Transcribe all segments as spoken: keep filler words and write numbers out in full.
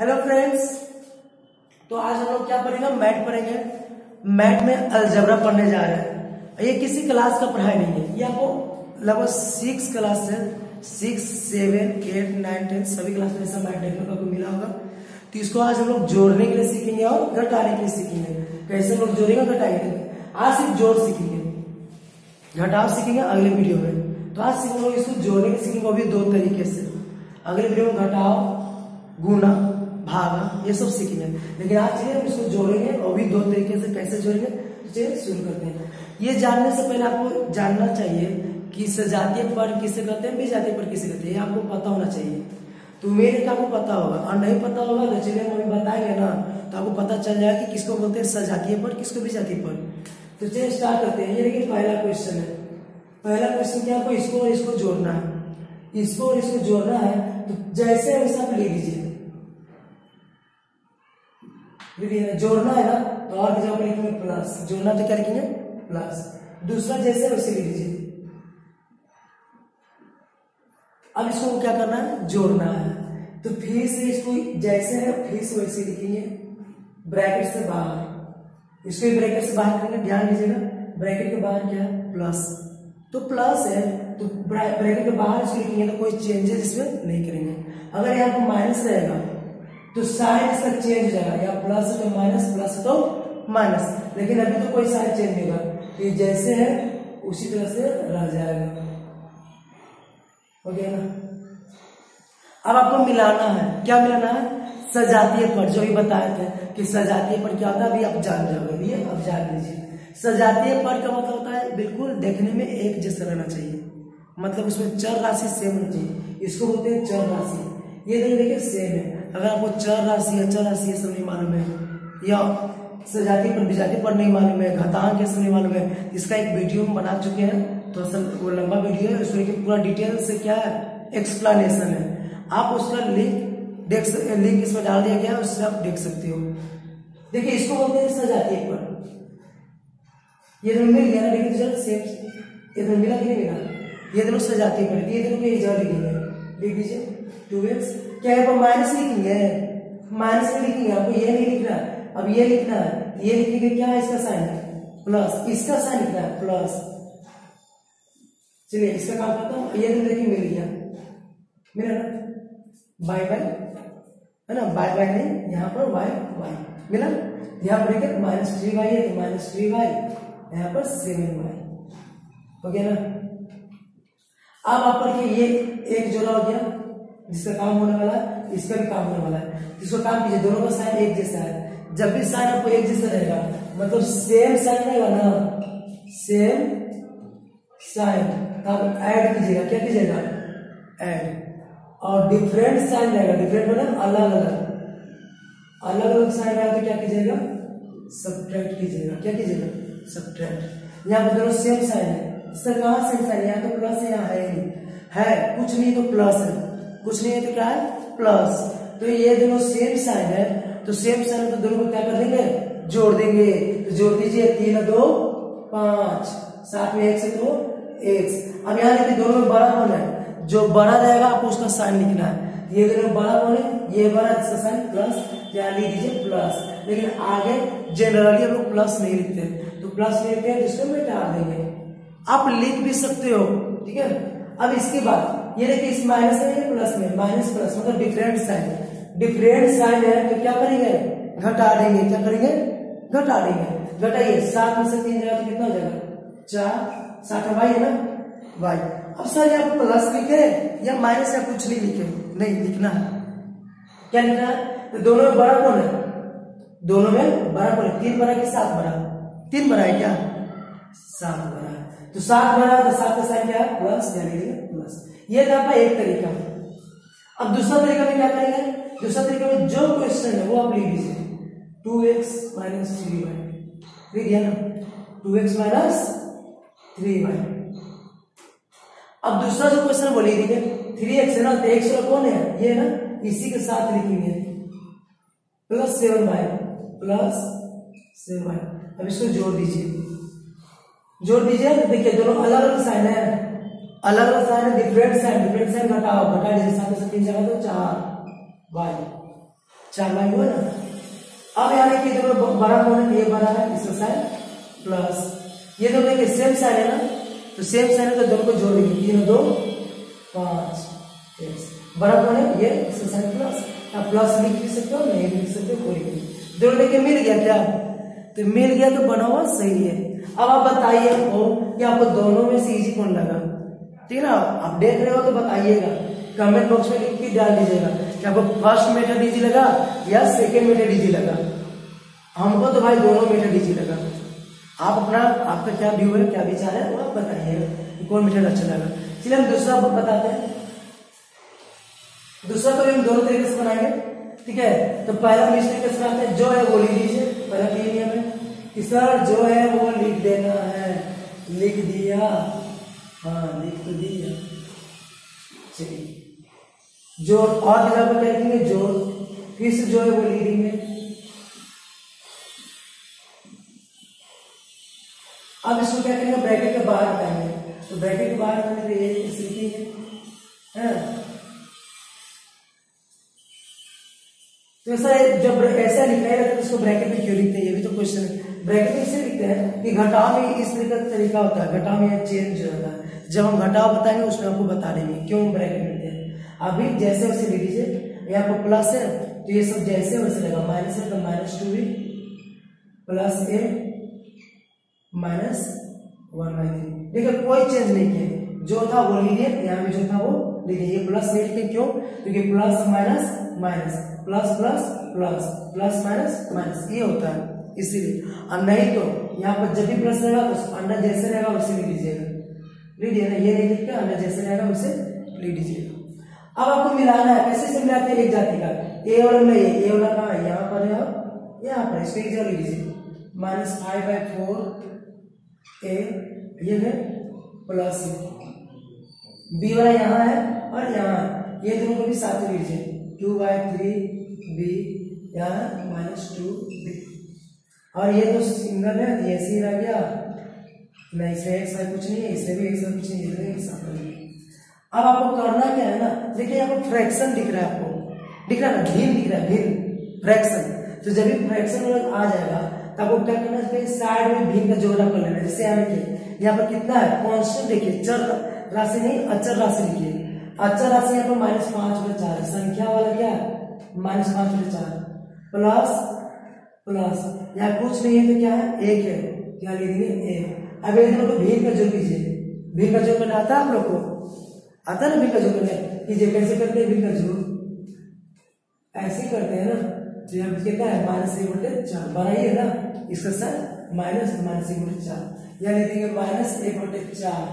Hello friends, तो आज हम लोग क्या पढ़ेंगे? मैथ पढ़ेंगे। मैथ में अलजेब्रा पढ़ने जा रहे हैं। ये किसी क्लास का पढ़ाई नहीं है, ये आपको लगभग सिक्स क्लास से six seven eight nine ten सभी क्लास में ऐसा मैथ देखने को मिला होगा। तो इसको आज हम लोग जोड़ने के लिए सीखेंगे और घटाने के लिए सीखेंगे। कैसे हम लोग जोड़ेंगे घटाएंगे। आज सिर्फ जोड़ सीखेंगे, घटाव सीखेंगे अगले वीडियो में। तो आज सिर्फ हम लोग इसको जोड़ने के सीखेंगे, वो भी दो तरीके से। अगले वीडियो में घटाव, गुणा, भागा ये सब सीखेंगे, लेकिन आज चलिए हम इसको जोड़ेंगे और भी दो तरीके से। कैसे जोड़ेंगे चलिए शुरू करते हैं। ये जानने से पहले आपको जानना चाहिए कि सजातीय पद किसे कहते हैं, विजातीय पद किसे कहते हैं, ये आपको पता होना चाहिए। तो मेरे का आपको पता होगा, और नहीं पता होगा तो चलिए हम अभी बताएंगे ना, तो आपको पता चल जाएगा कि किसको बोलते हैं सजातीय पद, किसको विजातीय पद। तो चलिए स्टार्ट करते हैं। ये देखिए पहला क्वेश्चन है। पहला क्वेश्चन क्या, आपको इसको और इसको जोड़ना है। इसको और इसको जोड़ना है तो जैसे वैसे आप ले लीजिए। जोड़ना है ना, तो और जगह पर लिखेंगे प्लस। जोड़ना तो क्या लिखेंगे? प्लस। दूसरा जैसे वैसे ले लीजिए। अब इसको क्या करना है? जोड़ना है। तो फिर से इसको जैसे है फिर से वैसे लिखेंगे, ब्रैकेट से बाहर। इसको ब्रैकेट से बाहर करेंगे, ध्यान दीजिएगा। ब्रैकेट के बाहर क्या है? प्लस। तो प्लस है तो ब्रैकेट के बाहर इसको लिखेंगे तो कोई चेंजेस इसमें नहीं करेंगे। अगर यहाँ पर माइनस रहेगा तो साइन इसका चेंज हो जाएगा, या प्लस तो माइनस, प्लस तो माइनस, लेकिन अभी तो कोई साइन चेंज नहीं होगा। ये जैसे है उसी तरह से रह जाएगा। ओके ना। अब आपको मिलाना है। क्या मिलाना है? सजातीय पद। जो भी बताए थे कि सजातीय पद क्या होता है, अभी आप जान जाओगे। ये अब जान लीजिए। सजातीय पद का मतलब होता है बिल्कुल देखने में एक जैसा रहना चाहिए, मतलब उसमें चर राशि सेम होनी चाहिए। इसको बोलते हैं चर राशि। ये देखिए सेम है। अगर आपको चर राशि अचर राशि ये सब नहीं मालूम है, या सजातीय पद विजातीय पद नहीं मालूम है, घातांक ये सब नहीं मालूम है, इसका एक वीडियो हम बना चुके हैं। तो असल वो लंबा वीडियो है, उसमें पूरा डिटेल से क्या है एक्सप्लेनेशन है। आप उसका लिंक देख सकते, लिंक इसमें डाल दिया गया, उससे आप देख सकते हो। देखिए इसको बोलते हैं सजातीय पद। ये दोनों मिल गया ना, देखिए चलो सेम, ये दोनों मिला कि नहीं मिला? ये दोनों सजातीय पद, ये दोनों के जगह लिखेंगे। लिख दीजिए टू एक्स। क्या है? माइनस लिखेंगे, माइनस में लिखेंगे, आपको ये नहीं लिखना। अब ये लिखना है, ये लिखेंगे क्या है? इसका साइन है प्लस, इसका साइन लिखना है प्लस। चलिए इसका काम करता हूँ। ये तो देखिए मिल गया, मिला ना, बाय बाय है ना, बाय बाय नहीं, यहाँ पर वाई वाई मिला। यहाँ पर देखिए माइनस थ्री वाई है तो माइनस थ्री वाई, यहाँ पर सेवन वाई। हो गया ना। अब आप पर ये एक जोड़ा हो गया जिसका काम होने वाला है, इसका भी काम होने वाला है। इसको काम कीजिए, दोनों का साइन एक जैसा है। जब भी साइन आपको एक जैसा रहेगा मतलब सेम साइन रहेगा ना, सेम साइन, तब ऐड कीजिएगा। क्या कीजिएगा? ऐड। और डिफरेंट साइन रहेगा, डिफरेंट मतलब अलग अलग अलग अलग साइन रहेगा तो क्या कीजिएगा? सब्ट्रैक्ट कीजिएगा। क्या कीजिएगा? सब्ट्रैक्ट। यहाँ पर दोनों सेम साइन है, सर कहाँ सेम साइन? यहाँ तो प्लस है, यहाँ है नहीं है, कुछ नहीं तो प्लस है, कुछ नहीं है तो क्या है? प्लस। तो ये दोनों सेम साइन है, तो सेम साइन है तो दोनों को क्या कर देंगे? जोड़ देंगे। तो जोड़ दीजिए, तीन दो पांच, साथ में एक से तो एक्स। अब यहाँ देखिए दोनों में बड़ा कौन है? जो बड़ा रहेगा आपको उसका साइन लिखना है। ये दोनों बड़ा कौन है? ये बड़ा, इसका साइन प्लस, यहाँ लिख दीजिए प्लस। लेकिन आगे जनरली हम लोग प्लस नहीं लिखते, तो प्लस लिखते हैं जिसको मिटा देंगे। आप लिख भी सकते हो, ठीक है। अब इसके बाद ये देखिए इस माइनस में, ये प्लस में, माइनस प्लस मतलब डिफरेंट साइन। डिफरेंट साइन है तो क्या करेंगे? घटा देंगे। क्या करेंगे? घटा देंगे। घटाइए, सात में से तीन जाएगा तो कितना हो जाएगा? चार। सात वाई है ना, वाई। अब सर यहाँ प्लस लिखे या माइनस या कुछ नहीं लिखे? नहीं लिखना है। क्या लिखना है? तो दोनों में बड़ा कौन है? दोनों में बड़ा कौन है? तीन बड़ा कि सात बड़ा? तीन बड़ा है क्या? सात बड़ा है। तो सात बड़ा है तो सात का साइन क्या है? प्लस, यानी प्लस। ये था आपका एक तरीका। अब दूसरा तरीका में क्या करेंगे? दूसरा तरीका में जो क्वेश्चन है वो आप लिख दीजिए, two X minus three Y. लिख दिया ना, two X minus three Y. अब दूसरा जो क्वेश्चन है वो लिख दीजिए, थ्री एक्स है ना, तो एक्स वाला कौन है? ये ना, इसी के साथ लिखेंगे plus seven Y, plus seven Y. अब इसको जोड़ दीजिए, जोड़ दीजिए। देखिए दोनों अलग अलग साइन है, अलग अलग साइन है, डिफरेंट साइन, डिफरेंट साइन घटाओ, घटा दीजिए। सात से तीन जगह तो चार वाई। चार वाई हुआ ना। अब यहाँ देखिए दोनों बड़ा कौन है, ये बड़ा है, इसका साइन प्लस, ये दोनों देखिए सेम साइन है ना, तो सेम साइन है तो दोनों को जोड़ देंगे, तीन दो पांच, बड़ा कौन है ये, इसका साइन प्लस। आप प्लस लिख भी सकते हो, नहीं लिख सकते हो, कोई नहीं। दोनों देखिए मिल गया क्या, तो मिल गया तो बना हुआ सही है। अब आप बताइए आपको कि आपको दोनों में से इजी कौन लगा, ठीक है ना। आप देख रहे हो तो बताइएगा, कमेंट बॉक्स में लिख के डाल दीजिएगा कि आपको फर्स्ट मेथड इजी लगा या सेकेंड मेथड इजी लगा। हमको तो भाई दोनों मेथड इजी लगा। आप अपना, आपका क्या व्यू है, क्या विचार है, वो आप बताइएगा कि कौन मेथड अच्छा लगा। चलिए हम दूसरा बताते हैं। दूसरा तो हम दोनों तरीके से बनाएंगे, ठीक है। तो पहला हम इस तरीके से बनाते हैं, जो है वो लिख दीजिए, पहला तीन नियम है कि सर जो है वो लिख देना है, लिख दिया, हाँ लिख तो दिया। चलिए जोड़, और जगह पर क्या लिखेंगे, जोड़, फिर से जो है वो लिख देंगे। अब इसको क्या करेंगे, ब्रैकेट के बाहर हटाएंगे, तो ब्रैकेट के बाहर हटाने के लिए इसे लिखेंगे, है। तो ऐसा जब ऐसा लिखा है तो इसको ब्रैकेट में क्यों लिखते हैं, ये भी तो क्वेश्चन है। ब्रैकेट में इसलिए लिखते हैं कि घटाव में इस तरीके का तरीका होता है, घटाव में चेंज होता है। जब हम घटाव बताएंगे उसमें आपको बता देंगे क्यों ब्रैकेट लिखते हैं। अभी जैसे वैसे लिख लीजिए, यहाँ पर प्लस है तो ये सब जैसे वैसे लगा, माइनस है तो minus two B plus A minus one by three. देखिए कोई चेंज नहीं किया, जो था वो लीजिए, यहाँ में जो था वो लिखिए। ये प्लस नहीं लिखे क्यों, क्योंकि plus minus minus plus plus plus plus minus minus ये होता है, इसीलिए। और नहीं तो यहाँ पर जब भी प्लस रहेगा तो अंडर जैसे रहेगा वैसे लिख लीजिएगा, लीजिए ना, ये नहीं लिख के अंडर जैसे रहेगा वैसे लिख लीजिएगा। अब आपको मिलाना है, कैसे से मिलाते हैं एक जाति का, ए वाला में ए वाला कहाँ है, यहाँ पर है, यहाँ पर इसको एक जगह लिख लीजिए, minus five by four A, ये है प्लस बी वाला यहाँ है और यहाँ, ये दोनों को भी साथ में लीजिए, टू बाई थ्री बी यहाँ माइनस टू बी। और ये तो सिंगल है तो ऐसे ही रह गया, नहीं इसमें एक साथ कुछ नहीं है, इसमें भी एक साथ कुछ नहीं है, एक साथ नहीं। अब आपको करना क्या है ना, देखिए यहाँ पर फ्रैक्शन दिख रहा है, आपको दिख रहा है ना, भिन्न दिख रहा है, भिन्न फ्रैक्शन। तो जब भी फ्रैक्शन आ जाएगा तो आपको क्या करना है, साइड में भिन्न का जोड़ा कर लेना। जैसे यहाँ देखिए, यहाँ पर कितना है, कॉन्स्टेंट देखिए, चर राशि नहीं अचर राशि लिखिए। अचर राशि यहाँ पर माइनस पांच बटे चार है, संख्या वाला क्या है माइनस पांच बटे चार प्लस प्लस, यहाँ कुछ नहीं है तो क्या है, एक है, क्या लिखेंगे एक। अब इन दोनों को भिन्न का जोड़ कीजिए, भिन्न का जोड़ करना आता है आप लोग को, आता है ना भिन्न का जोड़ करने, कीजिए। कैसे करते हैं भिन्न का जोड़, ऐसे करते हैं ना, तो यहाँ पे कितना है माइनस एक बटे चार, बनाइए ना इसका साइन माइनस माइनस एक बटे चार, यहाँ लिख देंगे माइनस एक बटे चार,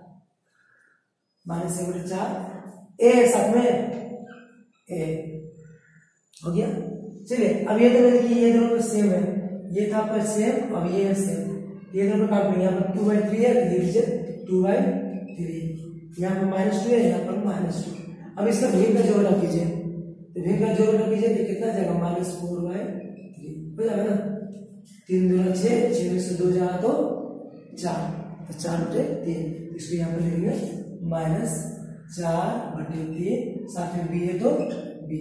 माइनस एक बटे चार, ए साथ में ए हो गया। चलिए अब ये दोनों देखिए, ये दोनों सेम है, ये था आपका सेम, अब ये है सेम, ये दोनों काट लेंगे। यहाँ पर टू बाई थ्री है, लिख लीजिए टू बाई थ्री, यहाँ पर माइनस टू है, यहाँ पर माइनस टू। अब इसका भिन्न का जोड़ रख कीजिए, तो भिन्न का जोड़ रख कीजिए तो कितना जाएगा, माइनस फोर बाई थ्री हो जाएगा ना, तीन दूना छः, छः में से दो जाएगा तो चार, तो चार बटे तीन, इसको यहाँ पर लिखेंगे माइनस चार बटे तीन, साथ में बी है तो बी।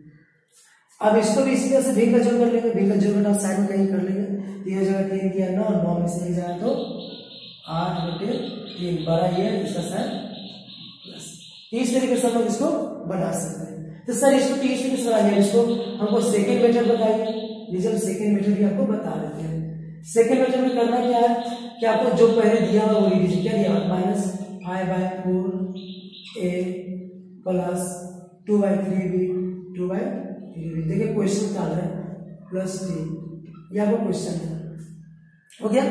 अब इसको भी इसी तरह से भिन्न का जोड़ कर लेंगे, भिन्न का जोड़ करना साइन में कहीं कर लेंगे, तीन जगह तीन किया नौ, नौ में से जाए तो आठ बटे तीन, बड़ा ये इसका साइन प्लस। इस तरीके से हम लोग इसको बना सकते हैं। तो सर इसको तीस तरीके से बनाइए, इसको हमको सेकेंड मेथड बताइए, लीजिए सेकेंड मेथड भी आपको बता देते हैं। सेकेंड मेथड में करना क्या है कि आपको जो पहले दिया हुआ वो लिख लीजिए, क्या दिया, minus five by four A plus two by three B, two by three B. देखिए क्वेश्चन डाल रहे हैं प्लस टी, ये आपको क्वेश्चन है, हो गया।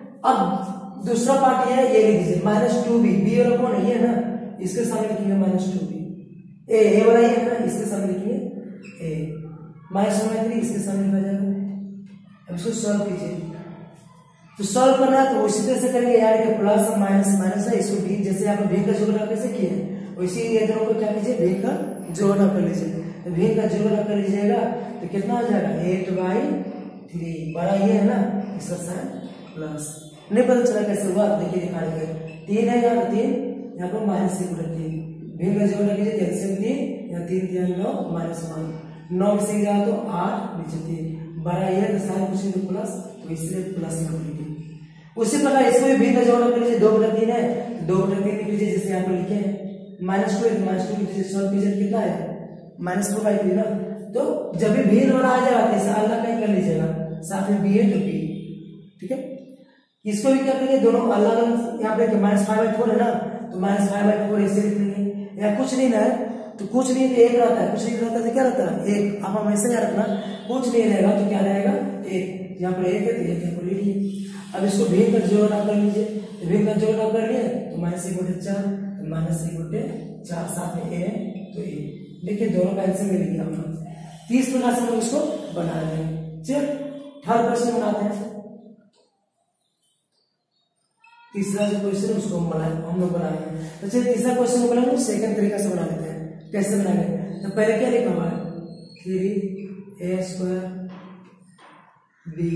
अब दूसरा पार्ट ये है, ये लिख दीजिए माइनस टू बी, बी वाला कौन है, ये है ना, इसके सामने लिखिए minus two B, A A वाला ये है ना, इसके सामने लिखिए A, minus one by three इसके सामने लिखा जाएगा। अब इसको सॉल्व कीजिए, तो सॉल्व करना है तो उसी तरह से करेंगे यार, कि प्लस माइनस माइनस है, इसको भी जैसे आप भिन्न का जोड़ कैसे किए वैसे ये दोनों को क्या कीजिए, भिन्न का जोड़ कर लीजिए। तो भिन्न का जोड़ कर लीजिएगा तो कितना आ जाएगा, एट बाई थ्री, बड़ा ये है ना, इसका साइन प्लस। नहीं पता चला कैसे हुआ, देखिए दिखा रहे तीन है यहाँ तीन, यहाँ पर माइनस एक बटे तीन, भिन्न का जोड़ कीजिए, एलसीएम तीन, यहाँ तीन तीन नौ माइनस वन, नौ में से जाओ तो आठ नीचे तीन, बड़ा ये तो साइन कुछ नहीं तो प्लस, तो इसलिए प्लस कर लीजिए। उसी प्रकार इसको भी भिन्न जोड़ कर लीजिए, दो बटा तीन है दो बटा तीन लिख लीजिए, जैसे यहाँ पर लिखे हैं माइनस टू है माइनस टू लीजिए, सॉल्व कीजिए कितना है माइनस टू बाई थ्री ना। तो जब भी भिन्न वाला आ जाएगा ऐसा अलग कहीं कर लीजिएगा, साथ में बी है तो बी, ठीक है। इसको भी क्या करेंगे दोनों अलग अलग, यहाँ पे माइनस फाइव बाई फोर है ना, तो माइनस फाइव बाई फोर ऐसे लिख लेंगे, या कुछ नहीं ना है तो कुछ नहीं तो एक रहता है, कुछ नहीं रहता तो क्या रहता है एक, आप हमेशा याद रखना कुछ नहीं रहेगा तो क्या रहेगा एक, यहाँ पर एक है तो एक यहाँ पर लिख लीजिए। अब इसको भिन्न का जोड़ कर लीजिए, भिन्न का जोड़ कर लिए तो माइनस एक बटे चार, माइनस एक बटे चार, साथ में ए तो ए, देखिए दोनों का आंसर मिल गया हम लोग। तीस प्रकार से हम लोग इसको बना रहे हैं। चलिए थर्ड क्वेश्चन बनाते हैं, तीसरा जो क्वेश्चन उसको हम बनाए हम लोग बनाएंगे। तो चलिए तीसरा क्वेश्चन को बनाएंगे सेकंड तरीका से बना लेते हैं। कैसे बनाएंगे, तो पहले क्या लिखा हुआ है three A square B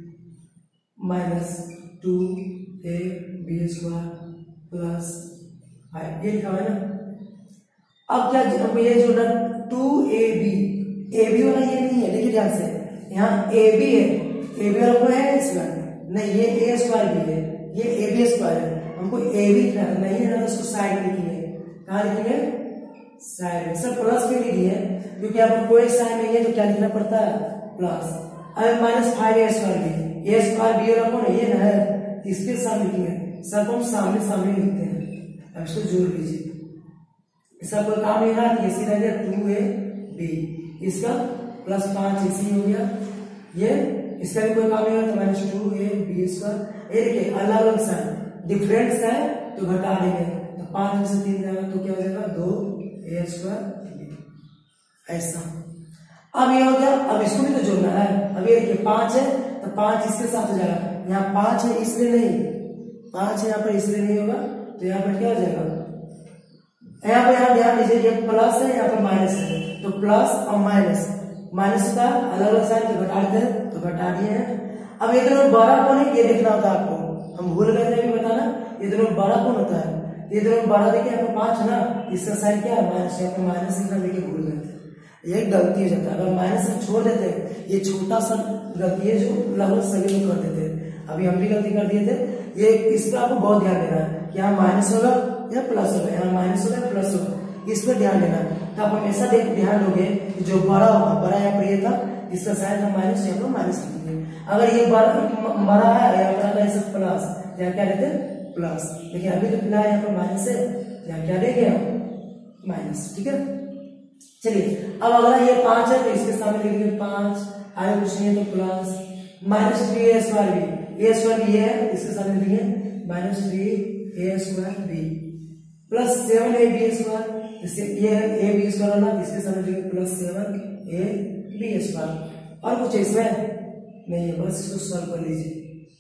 minus two A B square plus five, ये लिखा हुआ है ना। अब क्या अब ये जो ना two A B, A B वाला ये नहीं है, देखिए ध्यान से, यहाँ ए बी है, ए बी वाला कोई है स्क्वायर नहीं, ये ए स्क्वायर भी है, ये ए बी स्क्वायर है, हमको ए बी नहीं है ना, उसको साइड में लिखेंगे, कहाँ लिखेंगे साइड में, सब प्लस में लिखिए क्योंकि आपको कोई साइन नहीं है तो क्या लिखना पड़ता है प्लस। अब minus five A square B, A square B वाला कौन है ये ना है, इसके सामने लिखेंगे, सब हम सामने सामने लिखते हैं। अब इसको जोड़ लीजिए, इसका कोई काम नहीं रहा, इसी रह गया टू ए बी, इसका प्लस पांच इसी हो गया, ये इसका भी कोई काम नहीं रहा तो minus two A B square. ये देखिए अलग अलग साइन डिफरेंट साइन तो घटा देंगे, तो पांच में से तीन जाएगा तो क्या हो जाएगा दो ए स्क्वायर ऐसा। अब ये हो गया, अब इसको भी तो जोड़ना है, अब ये देखिए पांच है तो पांच इसके साथ हो जाएगा, यहाँ पांच है इसलिए नहीं, पांच है यहाँ पर इसलिए नहीं होगा, तो यहाँ पर क्या हो जाएगा, यहाँ पर यहाँ ध्यान दीजिए ये प्लस है यहाँ पर माइनस है, तो प्लस और माइनस, माइनस का अलग अलग साइन तो घटा देते हैं तो घटा दिए हैं। अब ये दोनों बड़ा कौन है ये देखना होता है आपको, हम भूल गए थे अभी बताना, ये दोनों बड़ा कौन होता है, ये दोनों बड़ा देखिए यहाँ पर पांच है ना, इसका साइन क्या है माइनस, यहाँ पर माइनस लिखना देखिए भूल गए थे, ये गलती हो जाता है, अगर माइनस से छोड़ देते ये छोटा सा गलती है जो लगभग सभी लोग कर देते हैं, अभी हम भी गलती कर दिए थे। ये इस पर आपको बहुत ध्यान देना है कि यहाँ माइनस होगा या प्लस होगा, यहाँ माइनस होगा प्लस होगा, इस पर ध्यान देना है। तो आप हमेशा ध्यान दोगे जो बड़ा होगा, बड़ा यहाँ पर ये था इसका साइन हम माइनस, यहाँ पर माइनस लिखेंगे। अगर ये बड़ा बड़ा है यहाँ पर आता है प्लस, यहाँ क्या लेते हैं प्लस, लेकिन अभी तो फिलहाल यहाँ पर माइनस है, यहाँ क्या लेंगे हम माइनस, ठीक है। चलिए अब अगला ये पांच है तो इसके सामने लिखेंगे पांच, आगे कुछ नहीं है तो plus, minus three A square B, A square B है इसके सामने लिखेंगे minus three A square B plus seven A B square, इससे ये ए बी स्क्वायर वाला इसके सामने लिखेंगे plus seven A B square. और कुछ इसमें नहीं है, बस इसको सॉल्व कर लीजिए,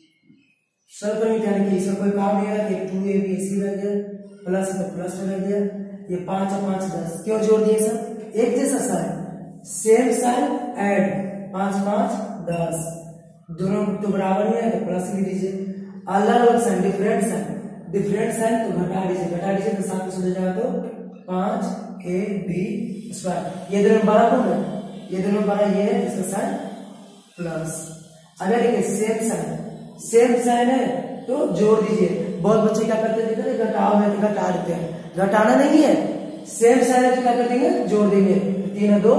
सॉल्व करने के ध्यान इसमें कोई काम नहीं है कि टू ए बी इसी रह गया प्लस में प्लस में रह गया, ये पांच और पांच दस, क्यों जोड़ दिए सर एक जैसा साइन, सेम साइन ऐड, पांच पांच दस, दोनों तो बराबर ही है तो प्लस लिख दीजिए, अलग अलग sign different sign, different sign तो घटा दीजिए, घटा दीजिए तो साथ में सुन जाएगा तो पांच ए बी स्क्वायर, ये दोनों बड़ा कौन है, ये दोनों बड़ा ये है इसका साइन प्लस। अगर देखिए सेम साइन सेम साइन है तो जोड़ दीजिए, बहुत बच्चे क्या करते हैं घटाओ है तो घटा देते हैं, घटाना नहीं है, सेम साइन है तो क्या कर देंगे जोड़ देंगे, तीन दो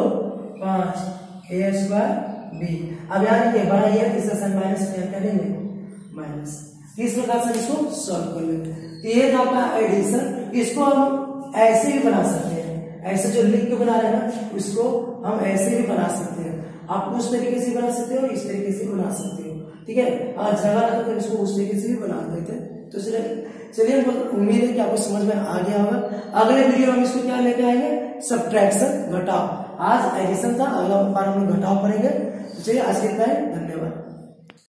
पांच ए स्क्वायर बी। अब यहाँ देखिए बड़ा ये है इसका साइन माइनस में क्या देंगे माइनस, इस प्रकार से इसको सॉल्व कर लेंगे। तो ये था आपका एडिशन, इसको हम ऐसे भी बना सकते हैं, ऐसे जो लिख के बना रहे हैं ना उसको हम ऐसे भी बना सकते हैं, आप उस तरीके से बना सकते हो और इस तरीके से बना सकते हो, ठीक है। आज जगह रहता तो इसको उस तरीके से भी बना देते। तो चलिए उम्मीद है कि आपको समझ में आ गया होगा। अगले वीडियो में हम इसको क्या लेके आएंगे सब्ट्रैक्शन घटाव, आज एडिशन था, अगला बार हम लोग घटाव करेंगे। तो चलिए आज के लिए धन्यवाद।